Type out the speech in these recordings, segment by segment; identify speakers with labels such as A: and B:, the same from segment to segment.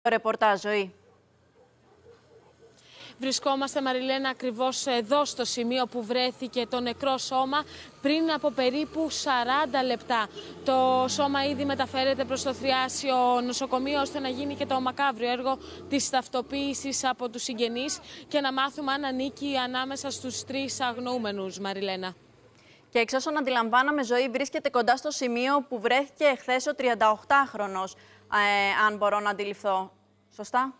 A: Ρεπορτάζ, Ζωή.
B: Βρισκόμαστε, Μαριλένα, ακριβώς εδώ στο σημείο που βρέθηκε το νεκρό σώμα πριν από περίπου 40 λεπτά. Το σώμα ήδη μεταφέρεται προς το Θριάσιο νοσοκομείο ώστε να γίνει και το μακάβριο έργο της ταυτοποίησης από τους συγγενείς και να μάθουμε αν ανήκει ανάμεσα στους 3 αγνοούμενους, Μαριλένα.
A: Και εξ όσων αντιλαμβάνομαι, Ζωή, βρίσκεται κοντά στο σημείο που βρέθηκε εχθές ο 38χρονος, αν μπορώ να αντιληφθώ. Σωστά?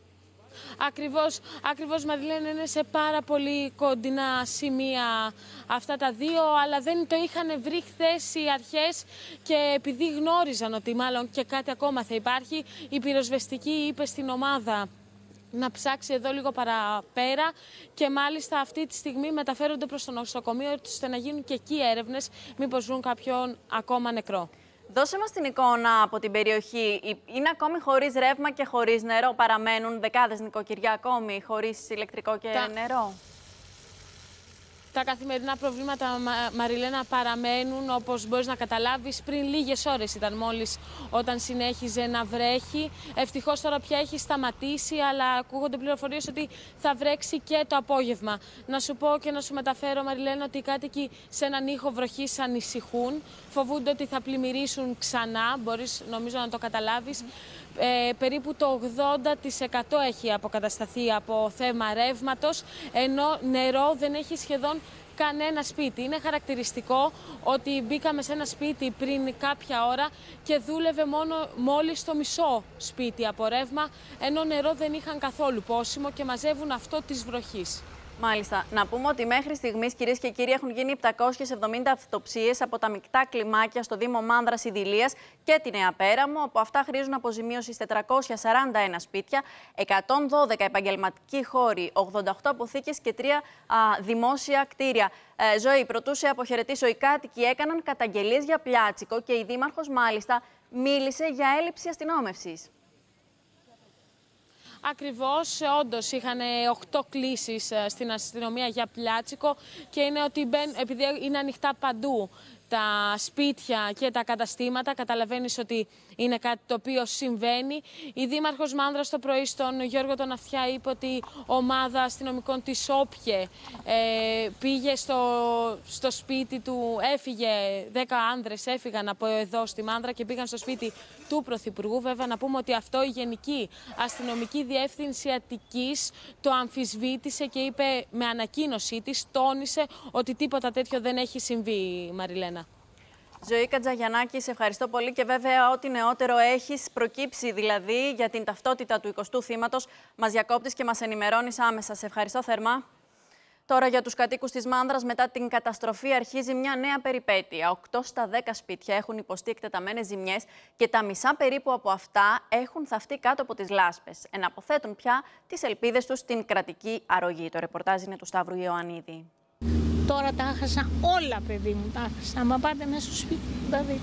B: Ακριβώς, Μαριλένα, είναι σε πάρα πολύ κοντινά σημεία αυτά τα δύο, αλλά δεν το είχαν βρει χθες οι αρχές και επειδή γνώριζαν ότι μάλλον και κάτι ακόμα θα υπάρχει, η πυροσβεστική είπε στην ομάδα να ψάξει εδώ λίγο παραπέρα και μάλιστα αυτή τη στιγμή μεταφέρονται προς το νοσοκομείο ώστε να γίνουν και εκεί έρευνες μήπως βρουν κάποιον ακόμα νεκρό.
A: Δώσε μας την εικόνα από την περιοχή. Είναι ακόμη χωρίς ρεύμα και χωρίς νερό? Παραμένουν δεκάδες νοικοκυριά ακόμη χωρίς ηλεκτρικό και νερό?
B: Τα καθημερινά προβλήματα, Μαριλένα, παραμένουν, όπως μπορείς να καταλάβεις. Πριν λίγες ώρες ήταν μόλις όταν συνέχιζε να βρέχει. Ευτυχώς τώρα πια έχει σταματήσει, αλλά ακούγονται πληροφορίες ότι θα βρέξει και το απόγευμα. Να σου πω και να σου μεταφέρω, Μαριλένα, ότι οι κάτοικοι σε έναν ήχο βροχής ανησυχούν. Φοβούνται ότι θα πλημμυρίσουν ξανά, μπορείς νομίζω να το καταλάβεις. Περίπου το 80% έχει αποκατασταθεί από θέμα ρεύματος, ενώ νερό δεν έχει σχεδόν κανένα σπίτι. Είναι χαρακτηριστικό ότι μπήκαμε σε ένα σπίτι πριν κάποια ώρα και δούλευε μόλις το μισό σπίτι από ρεύμα, ενώ νερό δεν είχαν καθόλου πόσιμο και μαζεύουν αυτό της βροχής.
A: Μάλιστα. Να πούμε ότι μέχρι στιγμής, κυρίες και κύριοι, έχουν γίνει 770 αυτοψίες από τα μεικτά κλιμάκια στο Δήμο Μάνδρας Ιδηλίας και τη Νέα Πέραμο. Από αυτά χρήζουν αποζημίωση 441 σπίτια, 112 επαγγελματικοί χώροι, 88 αποθήκες και 3 δημόσια κτίρια. Ζωή, πρωτού σε αποχαιρετήσω, οι κάτοικοι έκαναν καταγγελίες για πλιάτσικο και η Δήμαρχος μάλιστα μίλησε για έλλειψη αστυνόμευσης.
B: Ακριβώς, όντως είχαν 8 κλήσεις στην αστυνομία για πλιάτσικο και είναι ότι επειδή είναι ανοιχτά παντού τα σπίτια και τα καταστήματα, καταλαβαίνεις ότι είναι κάτι το οποίο συμβαίνει. Η Δήμαρχος Μάνδρας το πρωί στον Γιώργο τον Αυτιά είπε ότι ομάδα αστυνομικών της Όπιε πήγε στο σπίτι του, έφυγε, 10 άνδρες έφυγαν από εδώ στη Μάνδρα και πήγαν στο σπίτι του Πρωθυπουργού. Βέβαια να πούμε ότι αυτό η Γενική Αστυνομική Διεύθυνση Αττικής το αμφισβήτησε και είπε με ανακοίνωσή της, τόνισε ότι τίποτα τέτοιο δεν έχει συμβεί, Μαριλένα.
A: Ζωή Κατζαγιαννάκη, σε ευχαριστώ πολύ και βέβαια ό,τι νεότερο έχεις προκύψει δηλαδή για την ταυτότητα του 20ου θύματος μας διακόπτεις και μας ενημερώνεις άμεσα. Σε ευχαριστώ θερμά. Τώρα για τους κατοίκους της Μάνδρας μετά την καταστροφή αρχίζει μια νέα περιπέτεια. 8 στα 10 σπίτια έχουν υποστεί εκτεταμένες ζημιές και τα μισά περίπου από αυτά έχουν θαυτεί κάτω από τις λάσπες. Εναποθέτουν πια τις ελπίδες τους στην κρατική αρρωγή. Το ρεπορτάζ είναι του Σταύρου Ιωαννίδη.
C: Τώρα τα έχασα όλα, παιδί μου, τα έχασα. Άμα πάτε μέσα στο σπίτι, τα δείτε.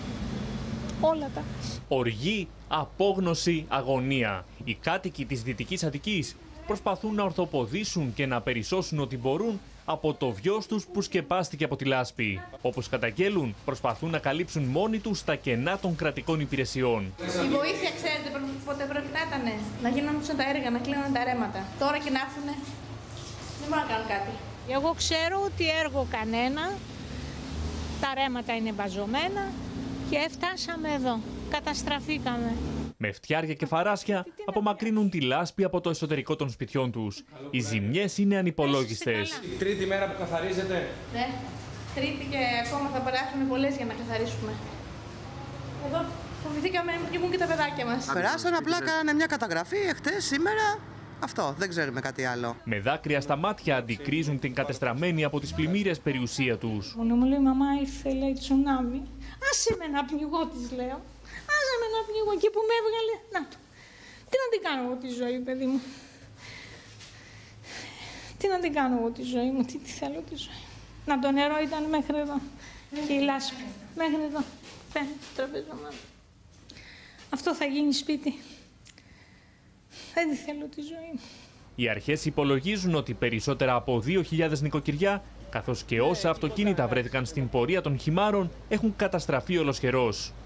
C: Όλα τα έχασα.
D: Οργή, απόγνωση, αγωνία. Οι κάτοικοι της Δυτικής Αττικής προσπαθούν να ορθοποδήσουν και να περισσώσουν ό,τι μπορούν από το βιός τους που σκεπάστηκε από τη λάσπη. Όπως καταγγέλουν, προσπαθούν να καλύψουν μόνοι τους τα κενά των κρατικών υπηρεσιών.
E: Η βοήθεια, ξέρετε, πότε πρέπει να ήταν, να γίνονταν τα έργα, να κλείνουν τα ρέματα. Τώρα και να έρθουν, δεν μπορούν να κάνουν κάτι.
C: Εγώ ξέρω ότι έργο κανένα, τα ρέματα είναι βαζωμένα και φτάσαμε εδώ. Καταστραφήκαμε.
D: Με φτιάρια και φαράσια απομακρύνουν τη λάσπη από το εσωτερικό των σπιτιών τους. Οι ζημιές είναι ανυπολόγιστες.
F: Η τρίτη μέρα που καθαρίζετε.
E: Ναι, τρίτη και ακόμα θα περάσουν πολλές για να καθαρίσουμε. Εδώ φοβηθήκαμε και ήμουν και τα παιδάκια μας.
G: Περάσαν, απλά κάνανε μια καταγραφή εχθές, σήμερα. Αυτό, δεν ξέρουμε κάτι άλλο.
D: Με δάκρυα στα μάτια αντικρίζουν την κατεστραμμένη από τις πλημμύρες περιουσία τους.
C: Μου λέει, μαμά, ήρθε, λέει, τσουνάμι. Άσε με να πνιγώ, της λέω. Άσε με να πνιγώ, εκεί που με έβγαλε. Να το. Τι να την κάνω εγώ τη ζωή, παιδί μου. Τι να την κάνω εγώ τη ζωή μου, τι θέλω τη ζωή. Να το νερό ήταν μέχρι εδώ. Και η λάσπη. Μέχρι εδώ. Φαίνεται το τραπεζομάδι. Αυτό θα γίνει σπίτι. Δεν τη θέλω τη ζωή μου.
D: Οι αρχές υπολογίζουν ότι περισσότερα από 2.000 νοικοκυριά, καθώς και όσα αυτοκίνητα βρέθηκαν στην πορεία των χυμάρων, έχουν καταστραφεί ολοσχερώς.